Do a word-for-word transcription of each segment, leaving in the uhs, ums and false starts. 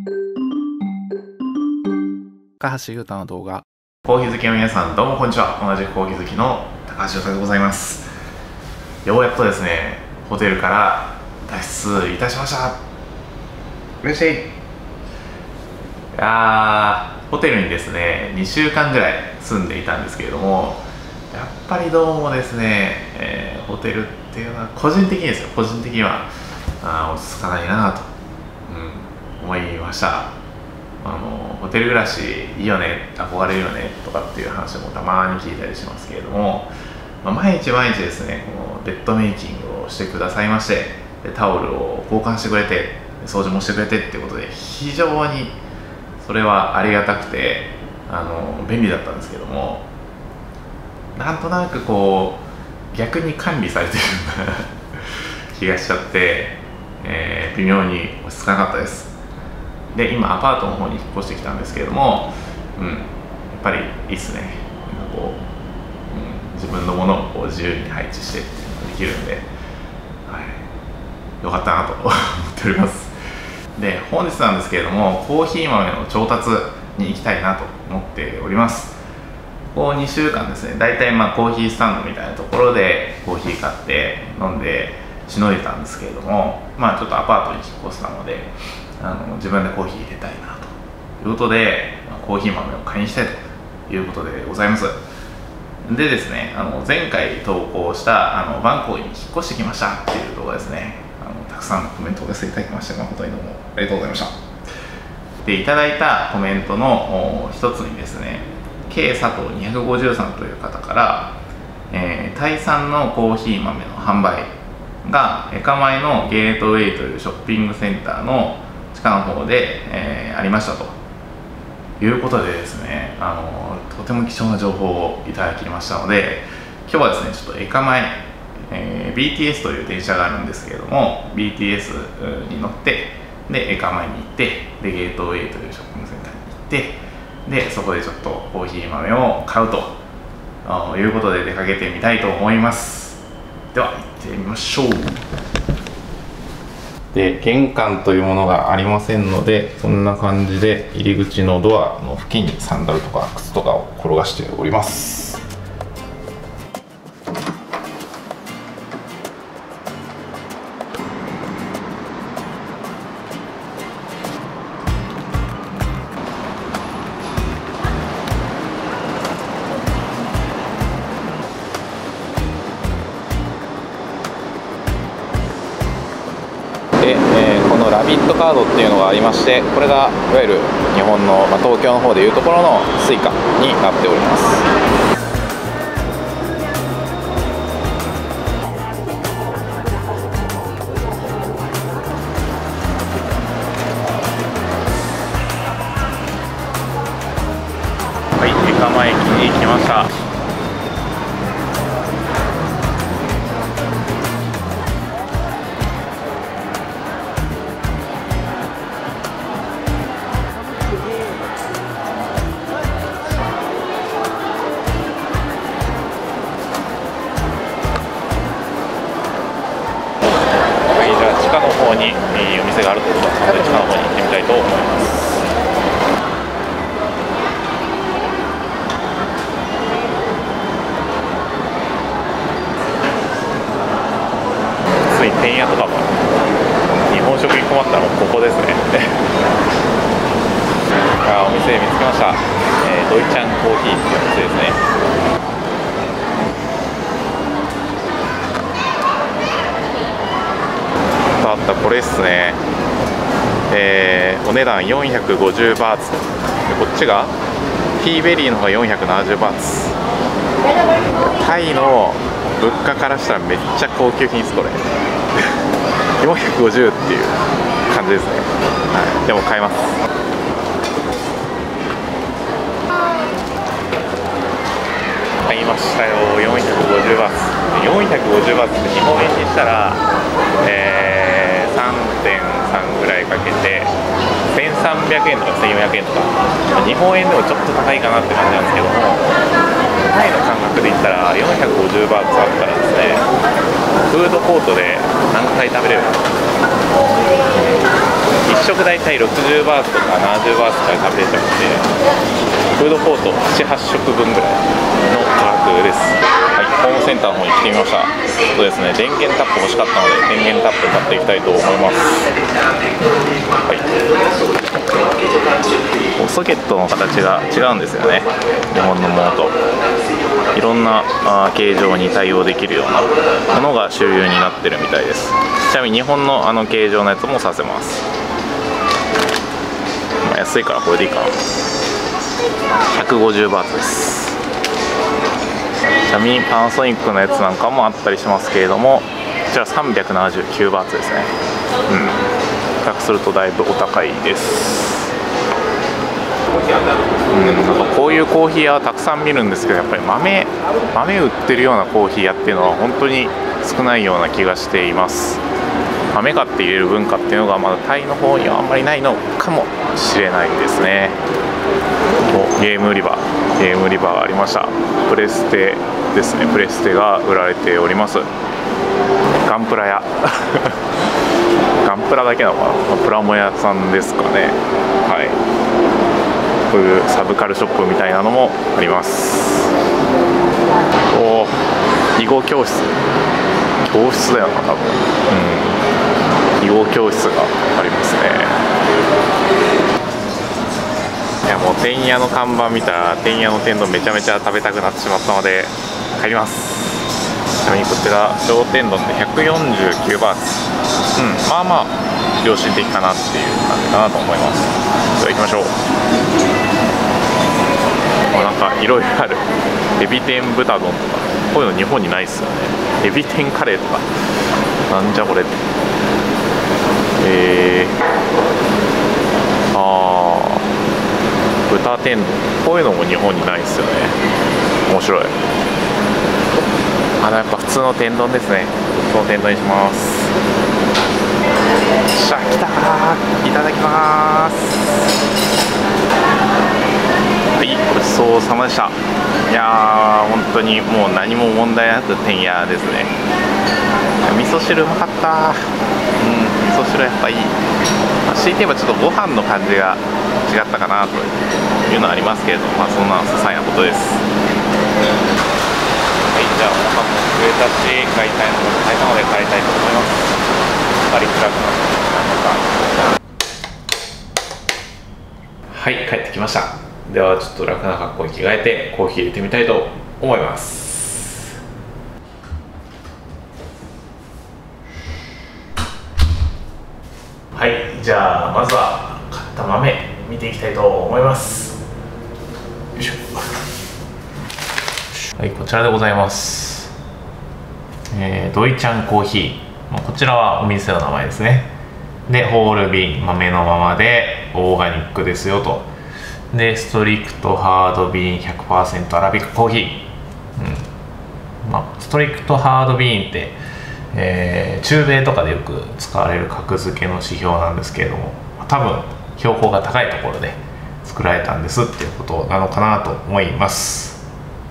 高橋優太の動画。 コーヒー好きの皆さん、どうもこんにちは。同じくコーヒー好きの高橋優太でございます。ようやっとですね、ホテルから脱出いたしました。嬉しい。いやー、ホテルにですね、にしゅうかんぐらい住んでいたんですけれども、やっぱりどうもですね、えー、ホテルっていうのは個人的にですよ、個人的にはあ落ち着かないなと、うん、思いました。あのホテル暮らしいいよね、憧れるよねとかっていう話もたまに聞いたりしますけれども、まあ、毎日毎日ですね、このベッドメイキングをしてくださいまして、でタオルを交換してくれて、掃除もしてくれてっていうことで、非常にそれはありがたくて、あの便利だったんですけども、なんとなくこう逆に管理されてるような気がしちゃって、えー、微妙に落ち着かなかったです。で、今アパートの方に引っ越してきたんですけれども、うん、やっぱりいいっすね。なんかこう、うん、自分のものをこう自由に配置してっていうのができるんで、はい、よかったなと思っております。で、本日なんですけれども、コーヒー豆の調達に行きたいなと思っております。ここにしゅうかんですね、だいたいまあコーヒースタンドみたいなところでコーヒー買って飲んでしのいでたんですけれども、まあちょっとアパートに引っ越したので、あの自分でコーヒー入れたいなということで、まあ、コーヒー豆を買いにしたいということでございます。でですね、あの前回投稿したあのバンコクに引っ越してきましたっていう動画ですね、あのたくさんのコメントを寄せていただきまして、誠にどうもありがとうございました。で、いただいたコメントの一つにですね、K 佐藤にひゃくごじゅうさんという方から、えー、タイ産のコーヒー豆の販売がエカマイのゲートウェイというショッピングセンターの地下の方で、えー、ありましたということでですね、あのとても貴重な情報をいただきましたので、今日はですね、ちょっとエカマイ、えー、ビーティーエス という電車があるんですけれども、 ビーティーエス に乗ってでエカマイに行って、でゲートウェイというショッピングセンターに行って、でそこでちょっとコーヒー豆を買うということで出かけてみたいと思います。では行ってみましょう。で、玄関というものがありませんので、こんな感じで入り口のドアの付近にサンダルとか靴とかを転がしております。で、えー、このラビットカードっていうのがありまして、これがいわゆる日本の、まあ、東京の方でいうところのスイカになっております。はい、エカマ駅に来ました。地下の方にお店があるということなので、地下の方に行ってみたいと思います。ついてんやとかも、日本食に困ったらもうここですね。あ、お店見つけました、えー、ドイちゃんコーヒーっていうお店ですね。あったこれっすね、えー、お値段よんひゃくごじゅうバーツで、こっちがティーベリーの方がよんひゃくななじゅうバーツ。タイの物価からしたらめっちゃ高級品です、これ。よんひゃくごじゅうっていう感じですね、はい、でも買います。買いましたよ、よんひゃくごじゅうバーツ。よんひゃくごじゅうバーツって日本円にしたら、えー、さんてんさん ぐらいかけてせんさんびゃくえんとかせんよんひゃくえんとか、日本円でもちょっと高いかなって感じなんですけども、タイの感覚で言ったらよんひゃくごじゅうバーツあったらですね、フードコートで何回食べれるの？一食大体ろくじゅうバーツとかななじゅうバーツとかで食べれちゃうんで、フードコートなな、はち食分ぐらいの価格です。はい、ホームセンターの方に来てみました。そうですね、電源タップ欲しかったので電源タップ買っていきたいと思います。はい、ソケットの形が違うんですよね、日本のものと。いろんなあ形状に対応できるようなものが主流になってるみたいです。ちなみに日本のあの形状のやつもさせます。まあ、安いからこれでいいかな。ひゃくごじゅうバーツです。ちなみにパナソニックのやつなんかもあったりしますけれども、こちらさんびゃくななじゅうきゅうバーツですね。うん、比較するとだいぶお高いです。うん、なんかこういうコーヒー屋はたくさん見るんですけど、やっぱり豆豆売ってるようなコーヒー屋っていうのは本当に少ないような気がしています。豆買って入れる文化っていうのがまだタイの方にはあんまりないのかもしれないですね。お、ゲーム売り場ゲーム売り場がありました。プレステですね、プレステが売られております。ガンプラ屋ガンプラだけなのかな、プラモ屋さんですかね。はい、こういうサブカルショップみたいなのもあります。おー、囲碁教室教室だよな多分。うん、囲碁教室がありますね。いや、もうてんやの看板見たらてんやの天丼めちゃめちゃ食べたくなってしまったので帰ります。ちなみにこちら小天丼でひゃくよんじゅうきゅうバーツ。うん、まあまあ良心的かなっていう感じかなと思います。では行きましょう。なんかいろいろある。エビ天豚丼とか、こういうの日本にないっすよね。エビ天カレーとか、なんじゃこれって。えー、あー、豚天丼、こういうのも日本にないっすよね。面白い。あ、やっぱ普通の天丼ですね。普通の天丼にします。しゃ、来たー、いただきます。はい、ごちそうさまでした。いやー、本当にもう何も問題なくてんやですね。味噌汁うまかった。うん、味噌汁やっぱいい。まあ、強いて言えばちょっとご飯の感じが違ったかなというのはありますけれども、まあそんな些細なことです。はい、じゃあお腹も増えたし、買いたいのも買えたので帰りたいと思います。バリ暗くなってきたのか。はい、帰ってきました。ではちょっと楽な格好に着替えてコーヒー入れてみたいと思います。はい、じゃあまずは買った豆見ていきたいと思います。よいしょ。はい、こちらでございます。えー、ドイちゃんコーヒー、こちらはお店の名前ですね。でホール瓶、豆のままでオーガニックですよと。でストリクトハードビーン ひゃくパーセント アラビックコーヒー、うん、まあ、ストリクトハードビーンって、えー、中米とかでよく使われる格付けの指標なんですけれども、多分標高が高いところで作られたんですっていうことなのかなと思います。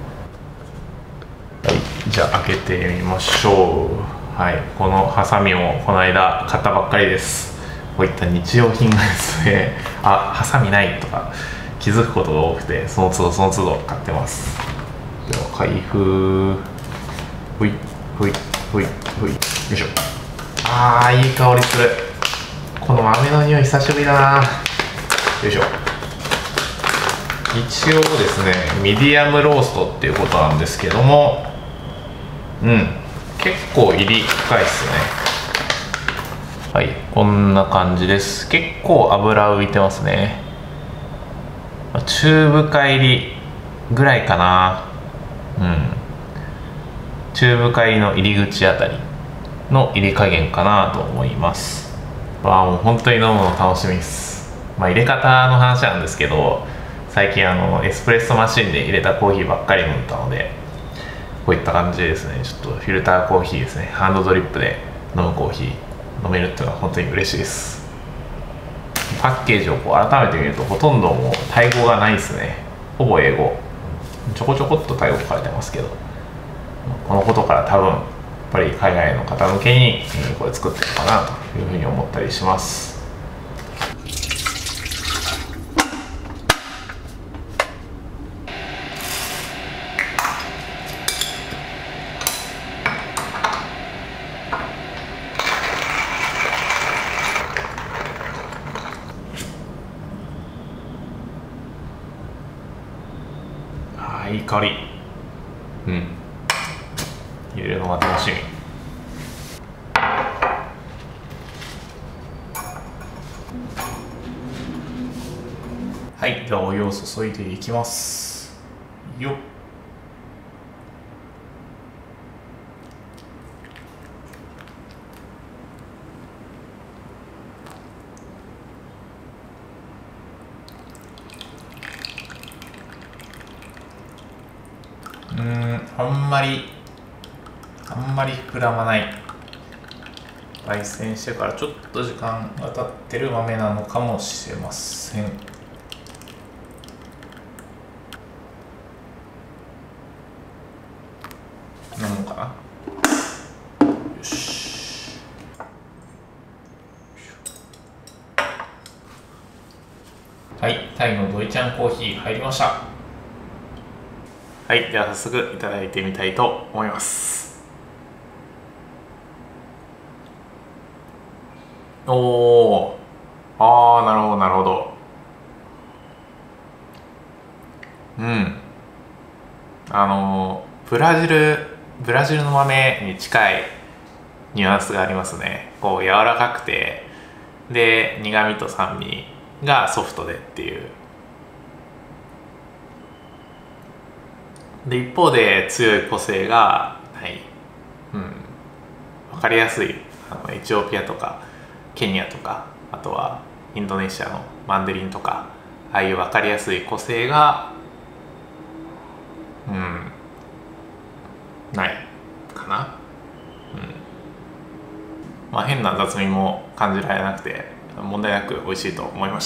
はい、じゃあ開けてみましょう。はい、このハサミもこの間買ったばっかりです。こういった日用品がですね、あ、ハサミないとか気づくことが多くて、その都度その都度買ってます。では開封、ほいほいほいほい、よいしょ。あー、いい香りする。この豆の匂い久しぶりだな。よいしょ。一応ですね、ミディアムローストっていうことなんですけども、うん、結構入り深いっすね。はい、こんな感じです。結構油浮いてますね。中深入りぐらいかな。うん、中深入りの入り口あたりの入り加減かなと思います。わあ、もう本当に飲むの楽しみです。まあ入れ方の話なんですけど、最近あのエスプレッソマシンで入れたコーヒーばっかり飲んだので、こういった感じでですね、ちょっとフィルターコーヒーですね、ハンドドリップで飲むコーヒー飲めるっていうのは本当に嬉しいです。パッケージをこう改めて見るとほとんどもうタイ語がないですね。ほぼ英語、ちょこちょこっとタイ語書かれてますけど、このことから多分やっぱり海外の方向けにこれ作ってるのかなというふうに思ったりします。 あ、いい香り。うん、入れるのが楽しみ。はい、ではお湯を注いでいきますよっ。うーん、あんまりあんまり膨らまない、焙煎してからちょっと時間が経ってる豆なのかもしれません。こんなもんかな。よし。はい、タイのドイちゃんコーヒー入りました。はい、では早速いただいてみたいと思います。おお、ああ、なるほどなるほど。うん、あのブラジルブラジルの豆に近いニュアンスがありますね。こう柔らかくて、で苦味と酸味がソフトでっていう。で一方で強い個性がない、うん、分かりやすいあのエチオピアとかケニアとか、あとはインドネシアのマンデリンとか、ああいう分かりやすい個性が、うん、ないかな。うん、まあ変な雑味も感じられなくて問題なく美味しいと思いました。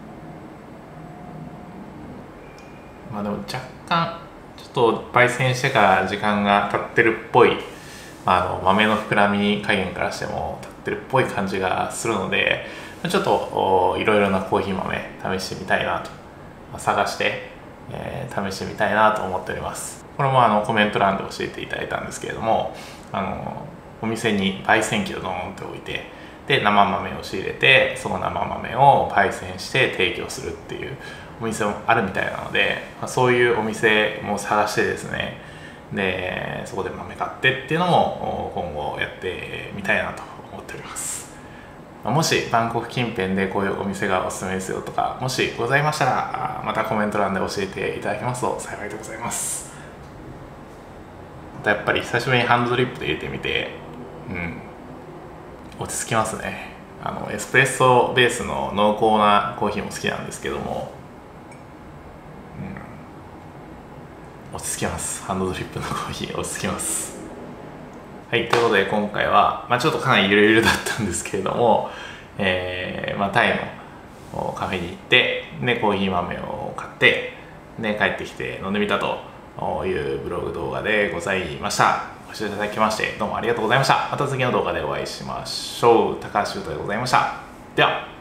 まあでも若干ちょっと焙煎してから時間が経ってるっぽい、あの豆の膨らみ加減からしても経ってるっぽい感じがするので、ちょっといろいろなコーヒー豆試してみたいなと、探して、えー、試してみたいなと思っております。これもあのコメント欄で教えていただいたんですけれども、あのお店に焙煎機をドーンって置いて、で生豆を仕入れて、その生豆を焙煎して提供するっていうお店もあるみたいなので、まあ、そういうお店も探してですね、でそこで豆買ってっていうのも今後やってみたいなと思っております。もしバンコク近辺でこういうお店がおすすめですよとか、もしございましたらまたコメント欄で教えていただけますと幸いでございます。またやっぱり久しぶりにハンドドリップで入れてみて、うん落ち着きますね。あのエスプレッソベースの濃厚なコーヒーも好きなんですけども、うん、落ち着きます。ハンドドリップのコーヒー落ち着きます。はい、ということで今回は、まあ、ちょっとかなりゆるゆるだったんですけれども、えーまあ、タイのカフェに行ってでコーヒー豆を買ってで帰ってきて飲んでみたというブログ動画でございました。ご視聴いただきましてどうもありがとうございました。また次の動画でお会いしましょう。高橋優斗でございました。では。